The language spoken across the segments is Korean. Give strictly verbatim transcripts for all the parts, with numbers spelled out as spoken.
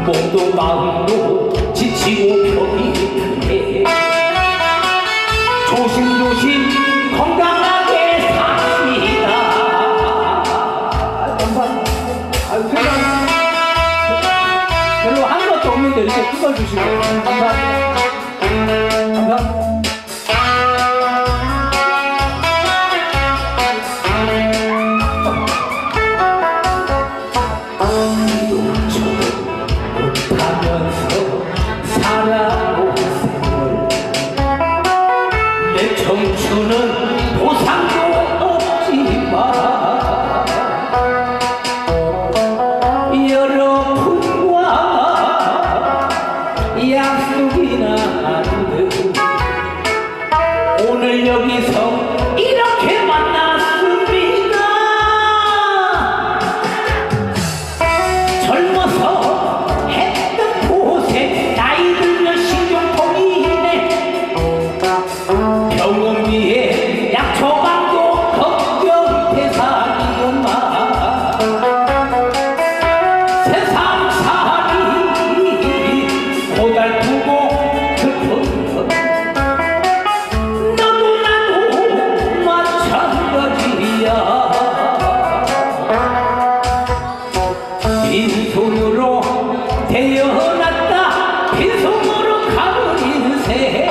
몸도 마음도 지치고 벽이 해 조심조심 건강하게 삽시다. 감사합니다. 아유, 별로 한 것도 없는데 이렇게 큰 걸 주시고 감사합니다. 감사합니다. 청춘은 보상도 없지만 여러분과 약속이나 하는 오늘 여기서 이렇게 만났습니다. 젊어서 했던 고생 나이 들면 신경통이 있네. 병원비에 약초방도 걱정 대상이구만. 세상살이 고달프고 슬픈 너도 나도 마찬가지야. 빈손으로 태어났다 빈손으로 가는 인생.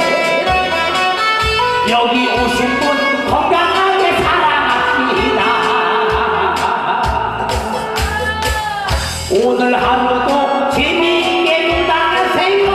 여기 오신 분 건강하게 살아갑시다. 오늘 하루도 재미있게 놀아세요.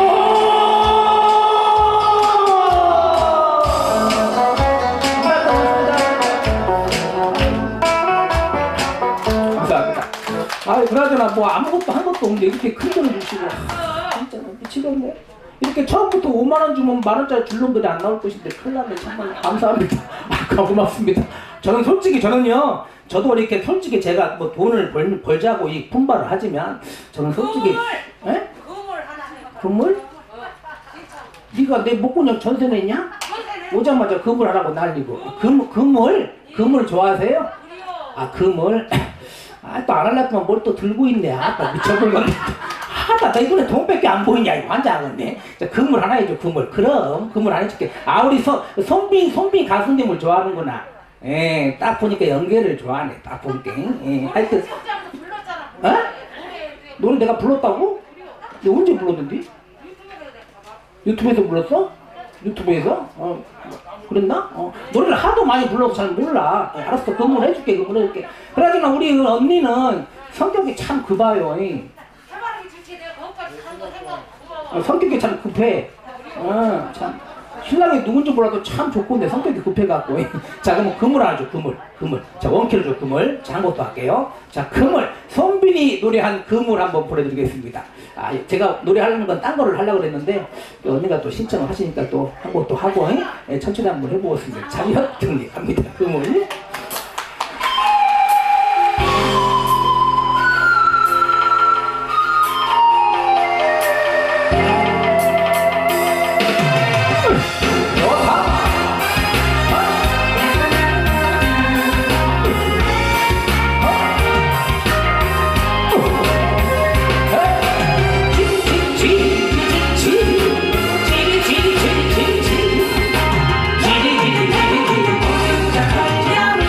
감사합니다. 아, 그나저나 뭐 아무것도 한 것도 없는데 이렇게 큰 돈을 주시고 진짜 미치겠네. 이렇게 처음부터 오만 원 주면 만 원짜리 줄 놈들이 안 나올 것인데 큰일 났네. 정말 감사합니다. 아, 고맙습니다. 저는 솔직히 저는요, 저도 이렇게 솔직히 제가 뭐 돈을 벌, 벌자고 이 분발을 하지만 저는 솔직히 그물! 에? 그물 하나 해봐. 그물? 네가 내 목구녕 전세 냈냐? 오자마자 그물 하라고 난리고. 금, 그물? 그물 좋아하세요? 아, 그물? 아, 또 안 하려면 뭘 또 들고 있네. 아, 또 미쳐버리겠네. 하다 너 이번에 돈밖에 안 보이냐 이거 환장하겠네. 자, 그물 하나 해줘. 그물. 그럼 그물 안 해줄게. 아, 우리 소, 손빙 손빙 가수님을 좋아하는구나. 예, 딱 보니까 연계를 좋아하네. 딱 보니까. 예, 하여튼. 어? 노래 내가 불렀다고? 내가 언제 불렀는데? 유튜브에서 불렀어? 유튜브에서? 어, 그랬나? 어, 노래를 하도 많이 불러서 잘 몰라. 예, 알았어. 그물 해줄게. 그물 해줄게. 그러지만 우리 언니는 성격이 참 급아요. 예. 어, 성격이 참 급해. 어, 참. 신랑이 누군지 몰라도 참 좋건데 성격이 급해갖고. 자, 그러면 그물 하나 줘. 그물. 그물. 자, 원키로 줘. 그물. 자, 한 것도 할게요. 자, 그물. 손빈이 노래한 그물 한번 보내드리겠습니다. 아, 제가 노래하려는 건 딴 거를 하려고 그랬는데 언니가 또 신청을 하시니까 또 한 것도 하고 예, 천천히 한번 해보겠습니다. 자력 등립합니다. 그물. 지리지리지리지리 지리지리지리지리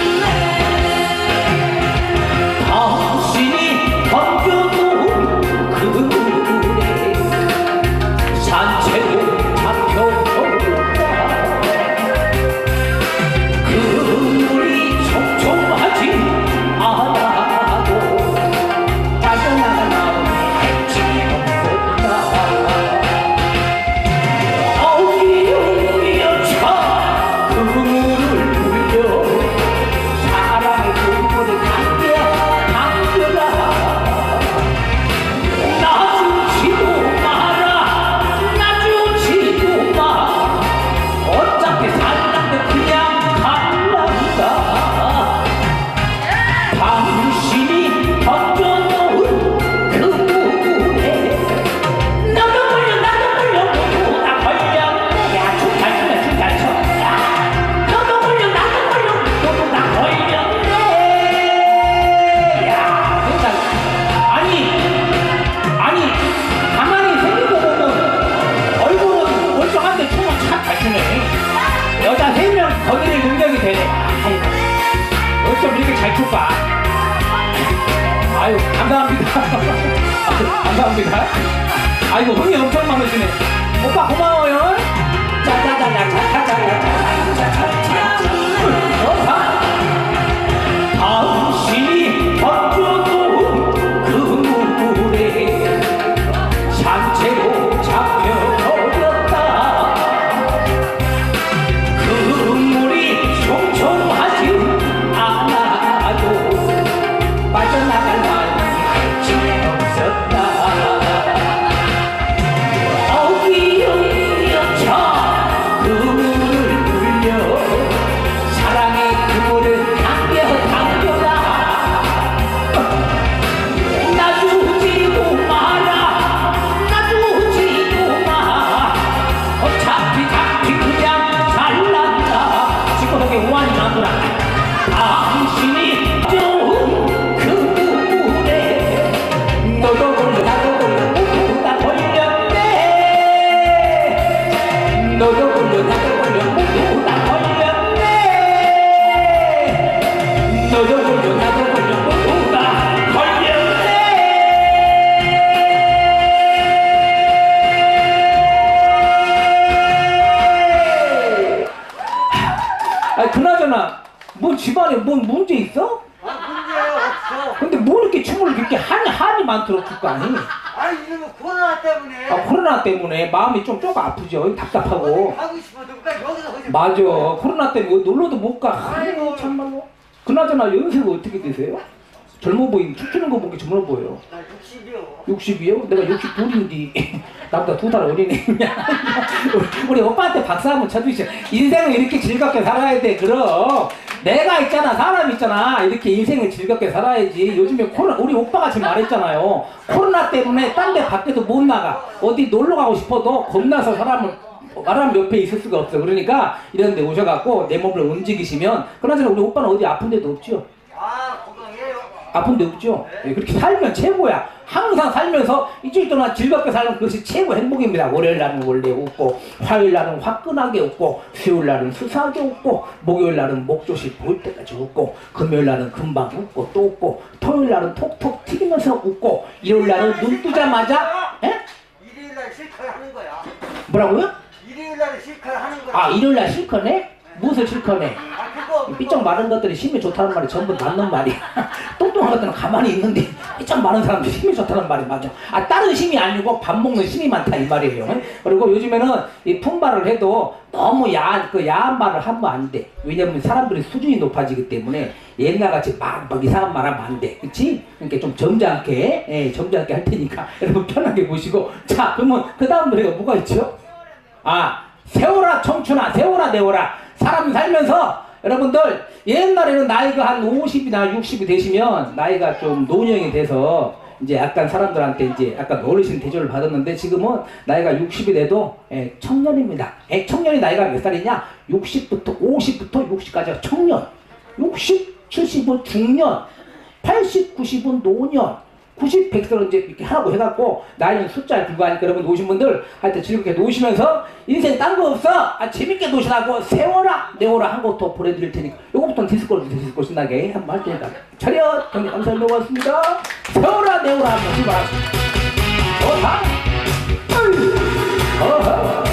감사합니다. 아이고, 흥이 엄청 많으시네. 오빠 고마워요. 당신이 던져도 그 물에 산채로 잡혀버렸다. 그 물이 촘촘하지 않아도 빠져나갈 만치 없었다. 어기여차 그 물을 불려 사랑의 그 물을 당겨 당겨라. 놔주지도 마라. 놔주지도 마. 어차피 잡히 그냥 잘난다. 지구덕에 오한이 나더라. 당신이 좋은 그 물에 너도 걸려 나도 걸려 모두 다 걸렸네. 너도 걸려 나도 걸려 모두 다 걸렸네. 너도 걸려 나도 걸려 모두 다 걸렸네. 아, 그나저나 뭐 집안에 뭔 문제 있어? 아, 문제 없어. 근데 뭐 이렇게 춤을 이렇게 한이 한이 많도록 출 거 아니? 아니, 이놈의 코로나 때문에. 아, 코로나 때문에 마음이 좀 조금 아프죠. 답답하고. 어디 가고 싶어도 그러니까 여기서 어디. 맞아. 코로나 때문에 놀러도 못 가. 아이고. 아이고, 참말로. 그나저나 연세가 어떻게 되세요? 젊어 보이는 춤추는 거 보기 젊어 보여. 나 육십이요. 육십이요? 내가 육십이인데 나보다 두 달 어리네. 우리 오빠한테 박수 한번 쳐주시죠. 인생을 이렇게 즐겁게 살아야 돼. 그럼 내가 있잖아, 사람 있잖아, 이렇게 인생을 즐겁게 살아야지. 요즘에 코로나, 우리 오빠가 지금 말했잖아요. 코로나 때문에 딴 데 밖에도 못 나가. 어디 놀러 가고 싶어도 겁나서 사람을 사람 옆에 있을 수가 없어. 그러니까 이런 데 오셔갖고 내 몸을 움직이시면. 그나저나 우리 오빠는 어디 아픈 데도 없죠? 아, 건강해요. 아픈 데 없죠? 네, 그렇게 살면 최고야. 항상 살면서 일주일 동안 즐겁게 살면 그것이 최고 행복입니다. 월요일 날은 원래 웃고, 화요일 날은 화끈하게 웃고, 수요일 날은 수사하게 웃고, 목요일 날은 목조시 보일 때까지 웃고, 금요일 날은 금방 웃고 또 웃고, 토요일 날은 톡톡 튀기면서 웃고, 일요일 날은 눈 뜨자마자 에? 일요일 날 실컷 하는 거야. 뭐라고요? 일요일 날 실컷 하는 거야. 아, 일요일 날 실컷해? 무엇을 실컷해? 아, 그거. 그거. 삐쩍 마른 것들이 힘이 좋다는 말이 전부 맞는 말이야. 똥똥한 것들은 가만히 있는데 삐쩍 마른 사람들이 힘이 좋다는 말이 맞아. 아, 다른 힘이 아니고 밥 먹는 힘이 많다 이 말이에요. 그리고 요즘에는 이 품발을 해도 너무 야한 그 야한 말을 하면 안 돼. 왜냐면 사람들이 수준이 높아지기 때문에 옛날같이 막, 막 이상한 말 하면 안 돼. 그치? 그러니까 좀 점잖게, 예, 점잖게 할 테니까 여러분 편하게 보시고. 자, 그러면 그 다음 노래가 뭐가 있죠? 아, 세월아 청춘아, 세월아 내월아. 사람 살면서 여러분들 옛날에는 나이가 한 오십이나 육십이 되시면 나이가 좀 노년이 돼서 이제 약간 사람들한테 이제 약간 어르신 대접을 받았는데, 지금은 나이가 육십이 돼도 예, 청년입니다. 예, 청년이 나이가 몇 살이냐? 육십부터 오십부터 육십까지가 청년, 육십, 칠십은 중년, 팔십, 구십은 노년, 구십, 백세로 이제 이렇게 하라고 해갖고 나이는 숫자에 불과하니까 여러분 노신 분들 하여튼 즐겁게 노시면서 인생 딴 거 없어! 아, 재밌게 노시라고 세워라 내워라 한 것도 보내드릴 테니까 요거부터는 디스코로 디스코 신나게 한번 할 테니까 차렷! 경리 감사합니다. 고맙습니다. 세워라 내워라 한번 출발하십니다. 좋다! 어허!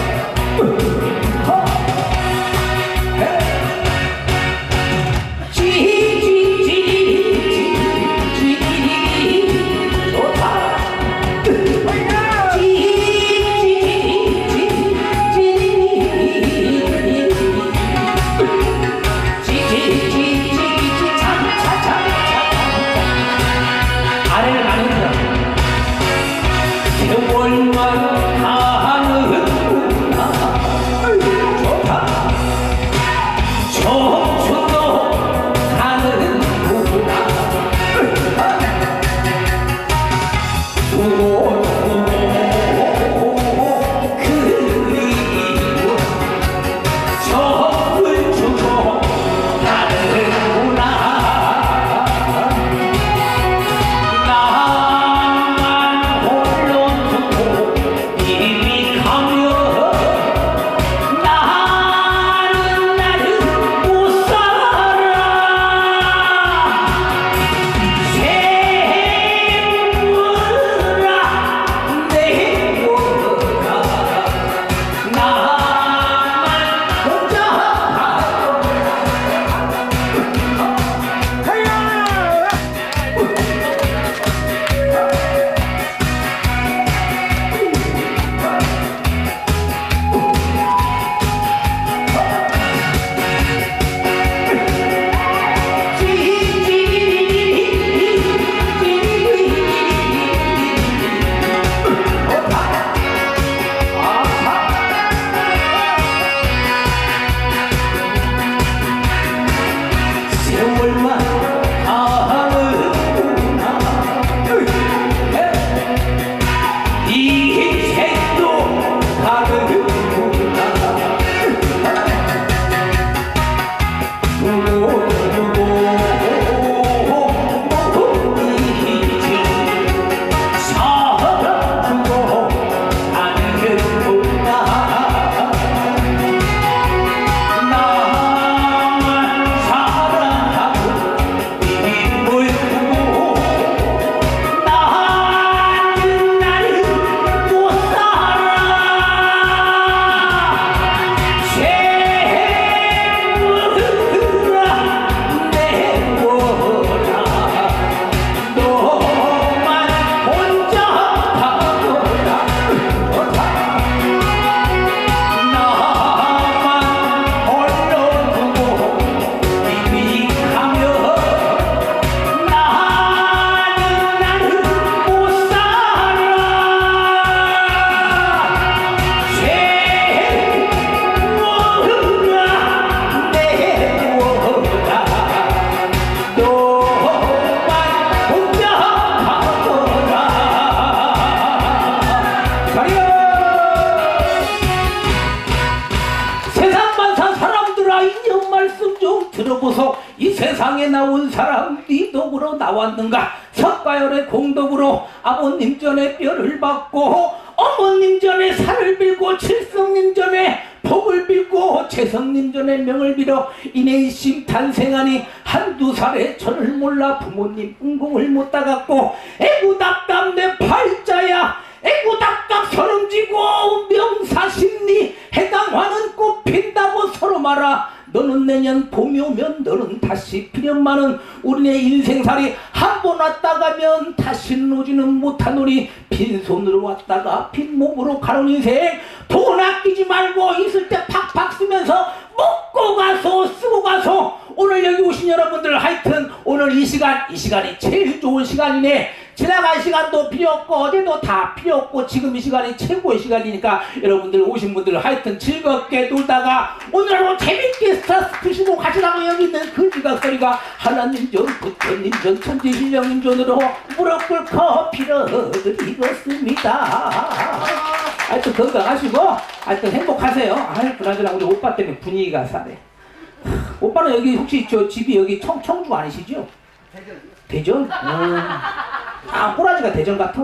세상에 나온 사람 네 덕으로 나왔는가. 석가열의 공덕으로 아버님 전에 뼈를 받고 어머님 전에 살을 빌고 칠성님 전에 복을 빌고 재성님 전에 명을 빌어 인해심 탄생하니 한두 살에 저를 몰라 부모님 은공을 못 따갔고 애구닥닥 내 팔자야 애구닥닥 서름지고 명사심리 해당화는 꽃핀다고 서로 말아. 너는 내년 봄이 오면 너는 다시 피련만은 우리네 인생살이 한 번 왔다 가면 다시는 오지는 못하노니 빈손으로 왔다가 빈몸으로 가는 인생 돈 아끼지 말고 있을 때 팍팍 쓰면서 먹고 가서 쓰고 가서 오늘 여기 오신 여러분들 하여튼 오늘 이 시간 이 시간이 제일 좋은 시간이네. 지나간 시간도 필요 없고 어제도 다 필요 없고 지금 이 시간이 최고의 시간이니까 여러분들 오신 분들 하여튼 즐겁게 놀다가 오늘 하루 재밌게 스트레스 푸시고 가시라고 여기 있는 그 지각소리가 하나님 전 부처님 전 천지신령님 전으로 무릎 꿇고 빌어드리겠습니다. 하여튼 건강하시고 하여튼 행복하세요. 아이 그나저나 우리 오빠 때문에 분위기가 싸네. 오빠는 여기 혹시 저 집이 여기 청, 청주 아니시죠? 대전. 대전? 음. 아 꼬라지가 대전 같아.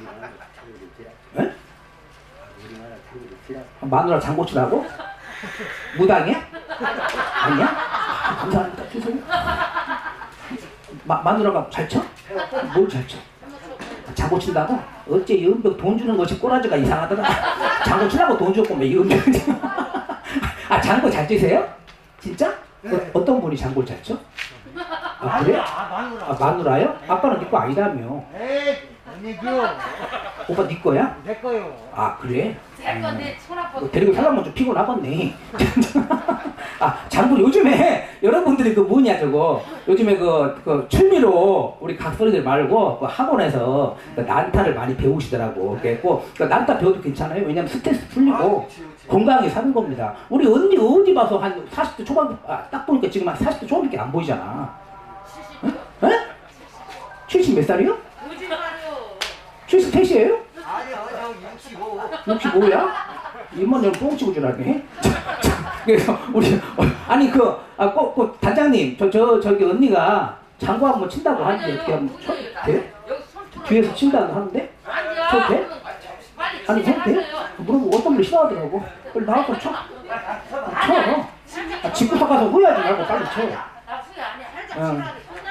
에? 마누라 장고치라고? 무당이야? 아니야? 아, 감사합니다. 죄송해요. 마, 마누라가 잘 쳐? 뭘 잘 쳐? 장고 친다고? 어째 연병 돈 주는 것이 꼬라지가 이상하더라. 장고 치라고 돈 줬고 왜 연병. 아 장고 잘 치세요? 진짜? 네. 어, 어떤 분이 장고를 잘 쳐? 아 그래? 마누라. 아 마누라요? 아빠는 네 거 아니라며. 에이, 뭔 얘기요? 오빠 네 거야? 내 거요. 아 그래? 제 건데 손 아파. 뭐 데리고 살려면 좀 피곤하겠네. 아 장군 요즘에 여러분들이 그 뭐냐 저거 요즘에 그, 그 취미로 우리 각설이들 말고 그 학원에서 그 난타를 많이 배우시더라고. 그래갖고 그 난타 배워도 괜찮아요. 왜냐면 스트레스 풀리고 아, 그치, 그치. 건강하게 사는 겁니다. 우리 언니 어디 봐서 한 사십 대 초반 아, 딱 보니까 지금 한 사십 대 초반밖에 안 보이잖아. 응? 응? 칠십 몇 살이요? 거짓말이요. 칠십삼이에요? 아니요, 저 육십오. 육십오야? 입만 좀 뻥치고 줄 알네. 그래서 우리 어, 아니 그 아 꼭 꼭 단장님 저 저 저기 언니가 장구 한번 친다고 하는데 어떻게 하면 쳐 돼요? 뒤에서 친다고 하는데 쳐 돼? 아니 쳐 돼? 물어보고 어떤 분이 싫어하더라고. 빨리 나와서 쳐. 쳐. 아, 집부터 가서 후회하지 말고 빨리 쳐. 응.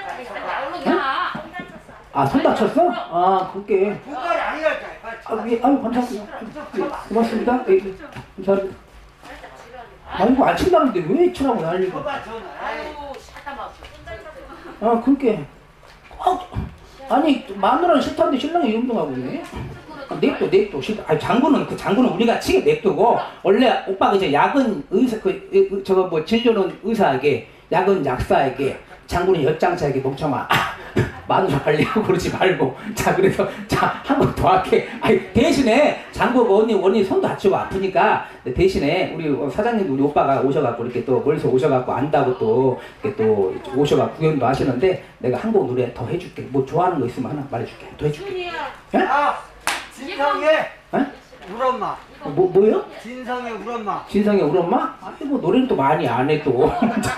아, 손 다쳤어? 아, 그게. 분갈이 아니랄까. 아, 예, 아유, 감사합니다. 예, 고맙습니다. 예, 감사합니다. 아이고, 안 친다는데 왜 치라고 난리고. 아, 그게. 아, 아니, 마누라는 싫다는데 신랑이 운동하고 있네. 아, 냅둬, 냅둬. 싫다. 아니, 장군은, 그 장군은 우리가 치게 냅두고, 원래 오빠가 이제 약은 의사, 그, 그 저거 뭐, 진료는 의사에게, 약은 약사에게, 장군은 엿장차에게 멍청아. 마누라 관리하고 그러지 말고. 자, 그래서, 자, 한 번 더 할게. 아니, 대신에, 장구가 언니, 언니 손도 다치고 아프니까, 대신에, 우리 사장님, 우리 오빠가 오셔갖고, 이렇게 또 멀리서 오셔갖고, 안다고 또, 이렇게 또 오셔갖고 구경도 하시는데, 내가 한 곡 노래 더 해줄게. 뭐 좋아하는 거 있으면 하나 말해줄게. 더 해줄게. 예? 아, 진성의 예? 우리 엄마. 뭐, 뭐요? 진성의 우리 엄마. 진성의 우리 엄마? 아이고, 노래는 또 많이 안 해, 또.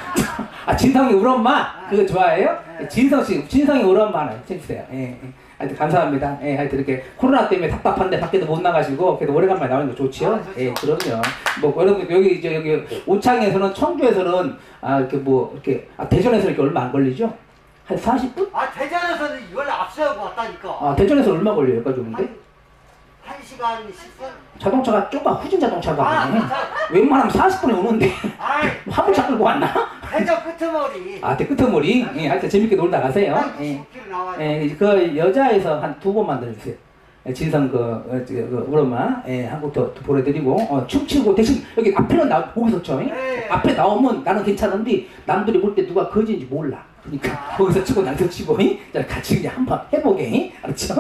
아, 진성의 우리 엄마? 그거 좋아해요? 네. 진성씨, 진성의 우리 엄마 하나 해주세요. 예, 예. 하여튼 감사합니다. 예, 하여튼 이렇게 코로나 때문에 답답한데 밖에도 못 나가시고, 그래도 오래간만에 나오는 거 좋지요? 아, 좋죠. 예, 그럼요. 뭐, 여러분, 여기, 이제 여기, 오창에서는, 청주에서는, 아, 이렇게 뭐, 이렇게, 아, 대전에서 이렇게 얼마 안 걸리죠? 한 사십 분? 아, 대전에서는 이걸 앞서고 왔다니까. 아, 대전에서 얼마 걸려요? 여기까지 오는데? 한, 한 시간 십 분? 자동차가 조금 후진 자동차가 아, 아니네. 진짜. 웬만하면 사십 분에 오는데 아이, 화물차 끌고 왔나? 대전 끄트머리. 아, 그 끄트머리. 예, 하여튼 재밌게 놀다 가세요. 한 예, 이십 킬로미터 나와요. 예, 그 여자에서 한 두 번 만들어주세요. 예, 진성 그, 어, 저, 그 우리 엄마 예, 한 곡 더 보내드리고 어, 춤추고 대신 여기 앞에는 나 거기서 쳐. 예? 네. 앞에 나오면 나는 괜찮은데 남들이 볼 때 누가 거지인지 몰라. 그러니까 아. 거기서 치고 나서 치고 예? 자, 같이 그냥 한번 해보게. 예? 알았죠?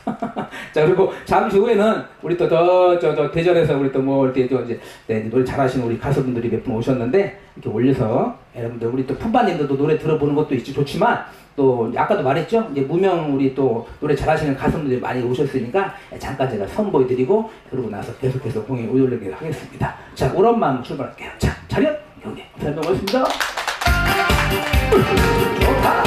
자, 그리고 잠시 후에는 우리 또 저 저 저 대전에서 우리 또 뭐 이렇게 저 이제 네, 노래 잘하시는 우리 가수분들이 몇 분 오셨는데 이렇게 올려서 여러분들 우리 또 푸바님들도 노래 들어보는 것도 있지 좋지만 또 아까도 말했죠 이제 무명 우리 또 노래 잘하시는 가수분들이 많이 오셨으니까 잠깐 제가 선보여드리고 그러고 나서 계속해서 공연 올리도록 하겠습니다. 자, 우리 엄마 한번 출발할게요. 자, 차렷 경례. 잘 먹었습니다. 좋다.